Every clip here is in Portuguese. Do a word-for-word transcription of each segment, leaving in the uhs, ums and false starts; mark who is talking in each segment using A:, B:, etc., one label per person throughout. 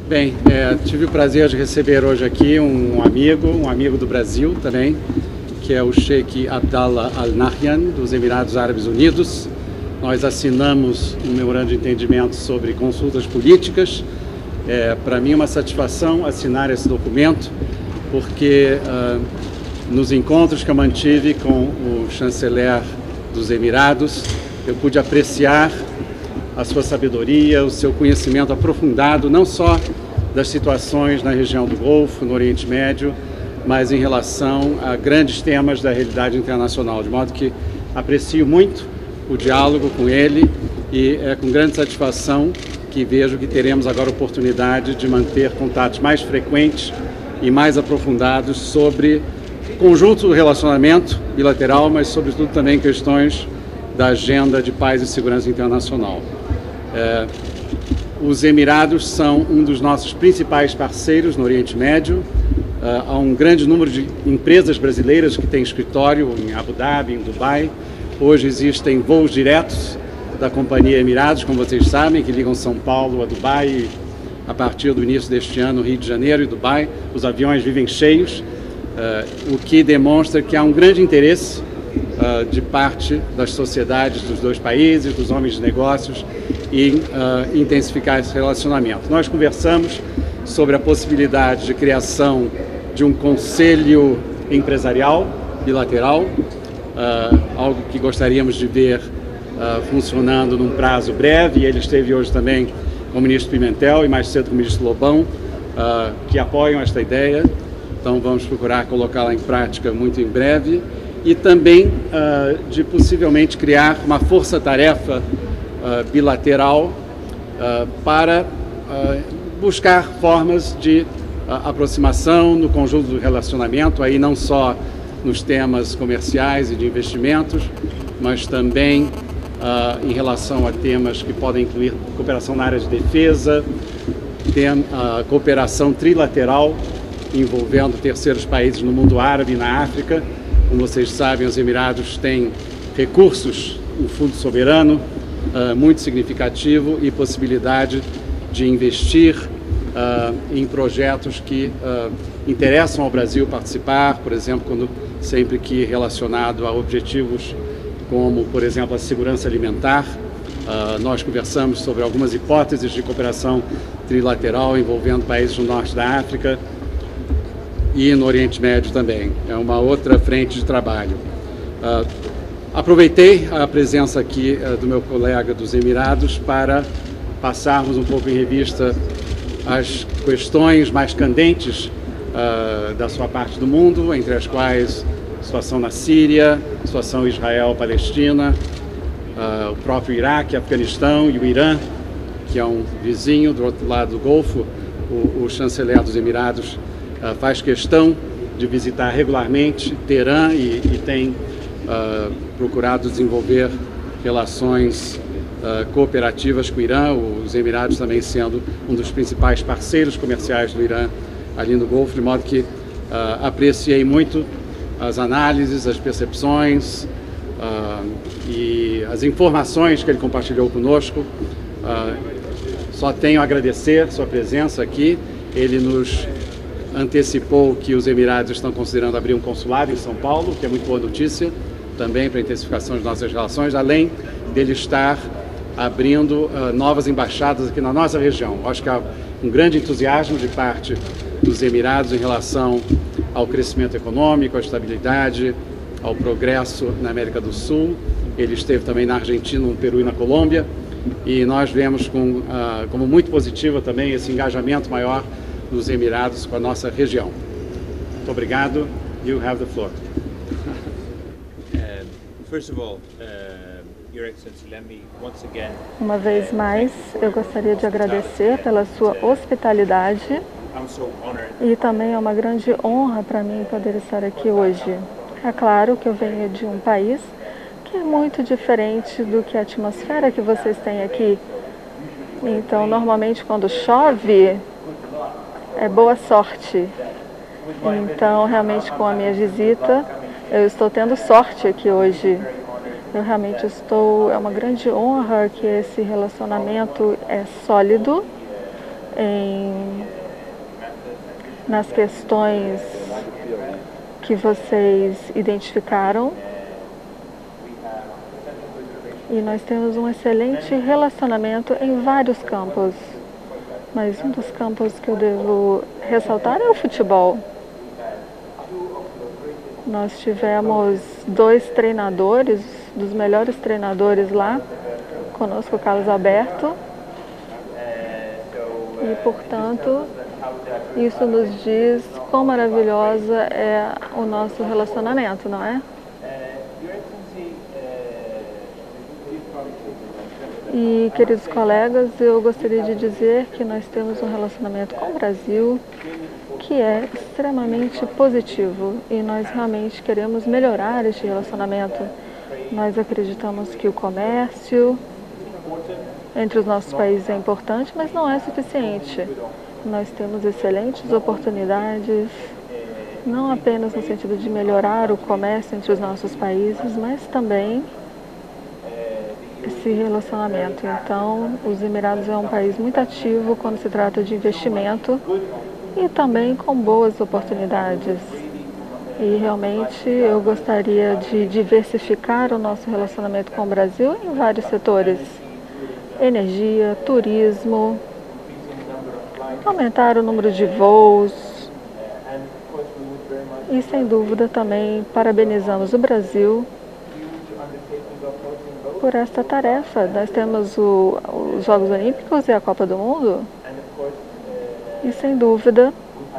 A: Bem, é, tive o prazer de receber hoje aqui um amigo, um amigo do Brasil também, que é o Sheikh Abdallah Al Nahyan, dos Emirados Árabes Unidos. Nós assinamos um memorando de entendimento sobre consultas políticas. É, para mim é uma satisfação assinar esse documento, porque uh, nos encontros que eu mantive com o chanceler dos Emirados, eu pude apreciar a sua sabedoria, o seu conhecimento aprofundado, não só das situações na região do Golfo, no Oriente Médio, mas em relação a grandes temas da realidade internacional, de modo que aprecio muito o diálogo com ele e é com grande satisfação que vejo que teremos agora a oportunidade de manter contatos mais frequentes e mais aprofundados sobre o conjunto do relacionamento bilateral, mas sobretudo também questões da agenda de paz e segurança internacional. É, os Emirados são um dos nossos principais parceiros no Oriente Médio. Uh, há um grande número de empresas brasileiras que têm escritório em Abu Dhabi, em Dubai. Hoje existem voos diretos da companhia Emirados, como vocês sabem, que ligam São Paulo a Dubai a partir do início deste ano, Rio de Janeiro e Dubai. Os aviões vivem cheios, uh, o que demonstra que há um grande interesse uh, de parte das sociedades dos dois países, dos homens de negócios, em uh, intensificar esse relacionamento. Nós conversamos sobre a possibilidade de criação de um conselho empresarial bilateral, uh, algo que gostaríamos de ver uh, funcionando num prazo breve, e ele esteve hoje também com o ministro Pimentel e mais cedo com o ministro Lobão, uh, que apoiam esta ideia, então vamos procurar colocá-la em prática muito em breve, e também uh, de possivelmente criar uma força-tarefa uh, bilateral uh, para uh, buscar formas de uh, aproximação no conjunto do relacionamento, aí não só nos temas comerciais e de investimentos, mas também uh, em relação a temas que podem incluir cooperação na área de defesa, tem, uh, cooperação trilateral envolvendo terceiros países no mundo árabe e na África. Como vocês sabem, os Emirados têm recursos, um fundo soberano uh, muito significativo e possibilidade de investir uh, em projetos que uh, interessam ao Brasil participar, por exemplo, quando, sempre que relacionado a objetivos como, por exemplo, a segurança alimentar. Uh, nós conversamos sobre algumas hipóteses de cooperação trilateral envolvendo países do norte da África e no Oriente Médio também. É uma outra frente de trabalho. Uh, aproveitei a presença aqui uh, do meu colega dos Emirados para passarmos um pouco em revista as questões mais candentes uh, da sua parte do mundo, entre as quais a situação na Síria, a situação Israel-Palestina, uh, o próprio Iraque, Afeganistão e o Irã, que é um vizinho do outro lado do Golfo. O, o chanceler dos Emirados uh, faz questão de visitar regularmente Teherã e, e tem uh, procurado desenvolver relações Uh, cooperativas com o Irã, os Emirados também sendo um dos principais parceiros comerciais do Irã ali no Golfo, de modo que uh, apreciei muito as análises, as percepções uh, e as informações que ele compartilhou conosco. Uh, só tenho a agradecer sua presença aqui. Ele nos antecipou que os Emirados estão considerando abrir um consulado em São Paulo, que é muito boa notícia também para a intensificação de nossas relações, além dele estar abrindo uh, novas embaixadas aqui na nossa região. Acho que há um grande entusiasmo de parte dos Emirados em relação ao crescimento econômico, à estabilidade, ao progresso na América do Sul. Ele esteve também na Argentina, no Peru e na Colômbia, e nós vemos com, uh, como muito positivo também esse engajamento maior dos Emirados com a nossa região. Muito obrigado. You have the floor.
B: Uh, first of all, uh...
C: Uma vez mais, eu gostaria de agradecer pela sua hospitalidade e também é uma grande honra para mim poder estar aqui hoje. É claro que eu venho de um país que é muito diferente do que a atmosfera que vocês têm aqui. Então, normalmente quando chove, é boa sorte. Então, realmente com a minha visita, eu estou tendo sorte aqui hoje. Eu realmente estou, é uma grande honra que esse relacionamento é sólido em nas questões que vocês identificaram. E nós temos um excelente relacionamento em vários campos. Mas um dos campos que eu devo ressaltar é o futebol. Nós tivemos dois treinadores, dos melhores treinadores lá, conosco o Carlos Alberto. E, portanto, isso nos diz quão maravilhosa é o nosso relacionamento, não é? E, queridos colegas, eu gostaria de dizer que nós temos um relacionamento com o Brasil que é extremamente positivo e nós realmente queremos melhorar este relacionamento. Nós acreditamos que o comércio entre os nossos países é importante, mas não é suficiente. Nós temos excelentes oportunidades, não apenas no sentido de melhorar o comércio entre os nossos países, mas também esse relacionamento. Então, os Emirados é um país muito ativo quando se trata de investimento e também com boas oportunidades. E realmente eu gostaria de diversificar o nosso relacionamento com o Brasil em vários setores. Energia, turismo, aumentar o número de voos e, sem dúvida, também parabenizamos o Brasil por esta tarefa. Nós temos o, os Jogos Olímpicos e a Copa do Mundo e, sem dúvida,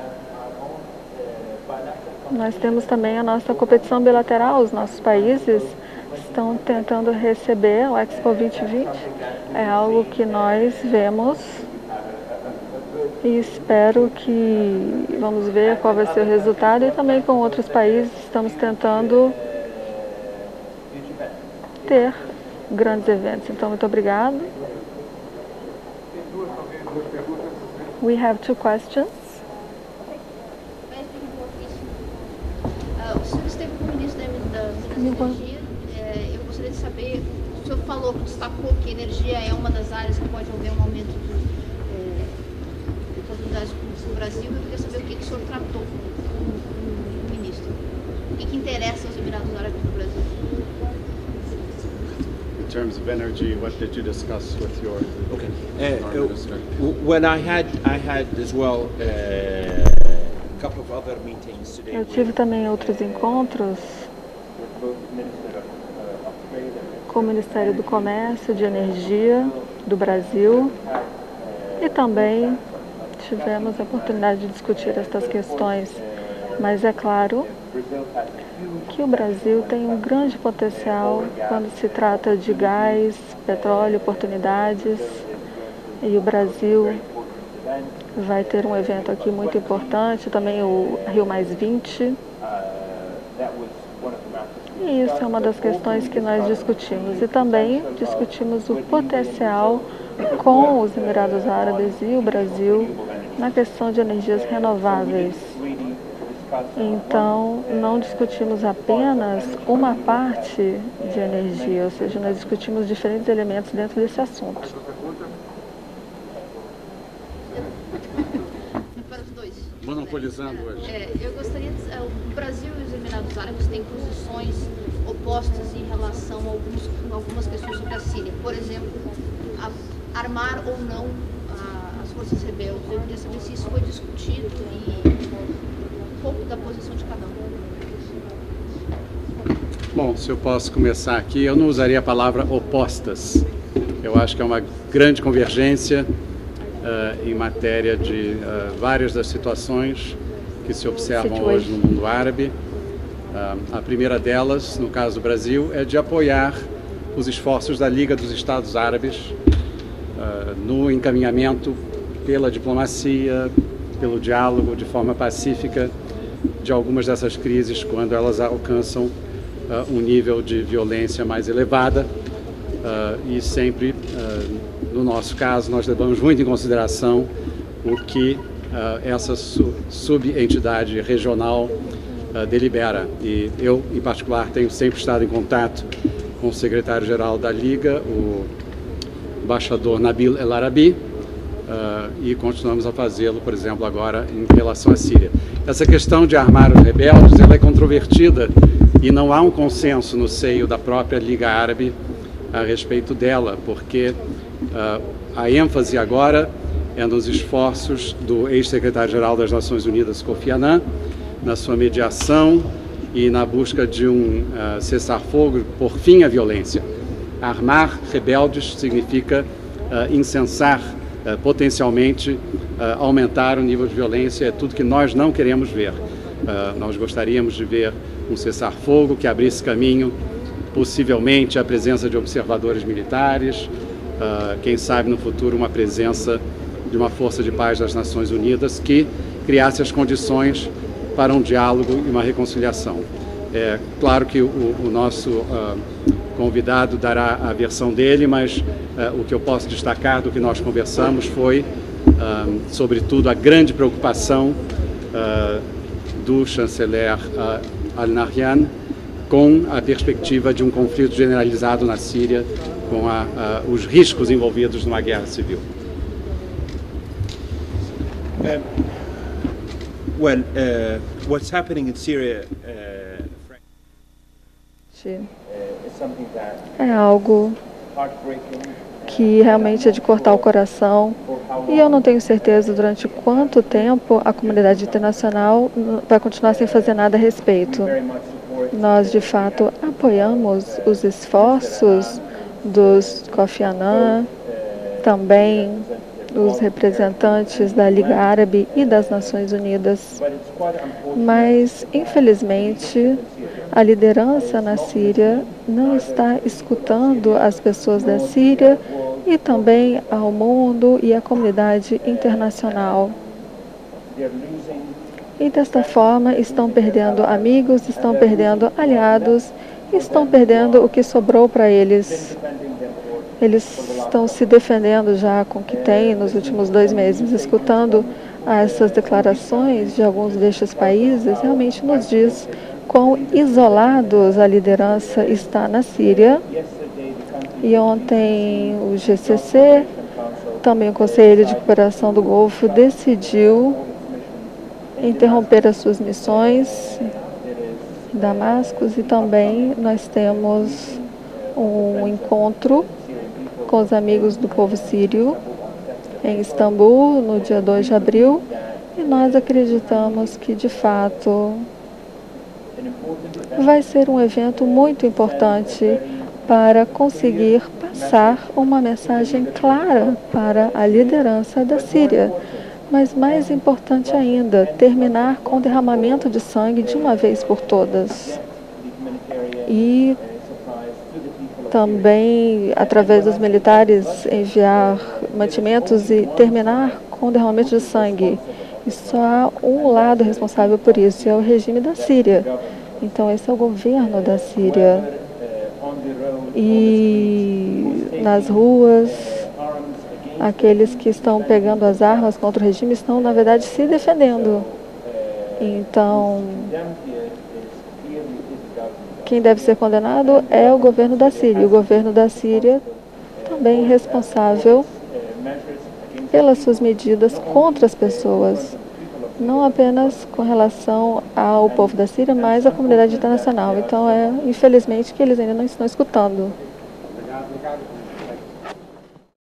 C: nós temos também a nossa competição bilateral. Os nossos países estão tentando receber o Expo vinte vinte. É algo que nós vemos e espero que vamos ver qual vai ser o resultado. E também com outros países estamos tentando ter grandes eventos. Então, muito obrigado. We have two questions.
D: O senhor esteve como ministro da Energia. Eu gostaria de saber, o senhor falou, destacou que energia é uma das áreas que pode haver um aumento de, é, de oportunidades públicas no Brasil. Eu queria saber o que, que o senhor tratou como ministro. O que, que interessa aos Emirados Árabes do Brasil?
A: In terms of energy, what did you discuss with your
B: Okay.
A: foreign
B: Uh,
A: minister?
B: uh, when I had, I had as well uh, a couple of other meetings today.
C: Eu
B: with,
C: tive também outros encontros com o Ministério do Comércio, de Energia do Brasil e também tivemos a oportunidade de discutir estas questões. Mas é claro que o Brasil tem um grande potencial quando se trata de gás, petróleo, oportunidades, e o Brasil vai ter um evento aqui muito importante, também o Rio mais vinte. E isso é uma das questões que nós discutimos. E também discutimos o potencial com os Emirados Árabes e o Brasil na questão de energias renováveis. Então, não discutimos apenas uma parte de energia, ou seja, nós discutimos diferentes elementos dentro desse assunto.
D: Para os dois.
A: Monopolizando hoje.
D: É, eu gostaria de, é, o Brasil e os Emirados Árabes têm posições opostas em relação a alguns, algumas questões sobre a Síria. Por exemplo, a, armar ou não a, as forças rebeldes. Eu queria saber se isso foi discutido e um pouco da posição de cada um.
A: Bom, se eu posso começar aqui, eu não usaria a palavra opostas. Eu acho que é uma grande convergência uh, em matéria de uh, várias das situações que se observam hoje no mundo árabe. Uh, a primeira delas, no caso do Brasil, é de apoiar os esforços da Liga dos Estados Árabes uh, no encaminhamento pela diplomacia, pelo diálogo de forma pacífica de algumas dessas crises quando elas alcançam uh, um nível de violência mais elevada uh, e sempre, uh, no nosso caso, nós levamos muito em consideração o que uh, essa su subentidade regional uh, delibera. E eu, em particular, tenho sempre estado em contato com o secretário-geral da Liga, o embaixador Nabil El Arabi, uh, e continuamos a fazê-lo, por exemplo, agora em relação à Síria. Essa questão de armar os rebeldes, ela é controvertida e não há um consenso no seio da própria Liga Árabe a respeito dela, porque uh, a ênfase agora é nos esforços do ex-secretário-geral das Nações Unidas, Kofi Annan, na sua mediação e na busca de um uh, cessar-fogo por fim à violência. Armar rebeldes significa uh, incensar, uh, potencialmente uh, aumentar o nível de violência, é tudo que nós não queremos ver. Uh, nós gostaríamos de ver um cessar-fogo que abrisse caminho, possivelmente a presença de observadores militares, uh, quem sabe no futuro uma presença de uma força de paz das Nações Unidas que criasse as condições para um diálogo e uma reconciliação. É claro que o, o nosso uh, convidado dará a versão dele, mas uh, o que eu posso destacar do que nós conversamos foi, uh, sobretudo, a grande preocupação uh, do chanceler uh, Al-Nahyan com a perspectiva de um conflito generalizado na Síria, com a, uh, os riscos envolvidos numa guerra civil.
B: Um, well, uh, what's happening in Syria uh,
C: é algo que realmente é de cortar o coração, e eu não tenho certeza durante quanto tempo a comunidade internacional vai continuar sem fazer nada a respeito. Nós, de fato, apoiamos os esforços dos Kofi Annan, também os representantes da Liga Árabe e das Nações Unidas, mas, infelizmente, a liderança na Síria não está escutando as pessoas da Síria e também ao mundo e à comunidade internacional. E, desta forma, estão perdendo amigos, estão perdendo aliados, estão perdendo o que sobrou para eles. Eles estão se defendendo já com o que tem nos últimos dois meses. Escutando essas declarações de alguns destes países, realmente nos diz quão isolados a liderança está na Síria. E ontem o G C C, também o Conselho de Cooperação do Golfo, decidiu interromper as suas missões em Damasco, e também nós temos um encontro com os amigos do povo sírio em Istambul no dia dois de abril, e nós acreditamos que, de fato, vai ser um evento muito importante para conseguir passar uma mensagem clara para a liderança da Síria. Mas, mais importante ainda, terminar com o derramamento de sangue de uma vez por todas. E também, através dos militares, enviar mantimentos e terminar com o derramamento de sangue. E só há um lado responsável por isso, é o regime da Síria. Então, esse é o governo da Síria. E nas ruas, aqueles que estão pegando as armas contra o regime estão, na verdade, se defendendo. Então, quem deve ser condenado é o governo da Síria. O governo da Síria também é responsável pelas suas medidas contra as pessoas, não apenas com relação ao povo da Síria, mas à comunidade internacional. Então, é, infelizmente, que eles ainda não estão escutando.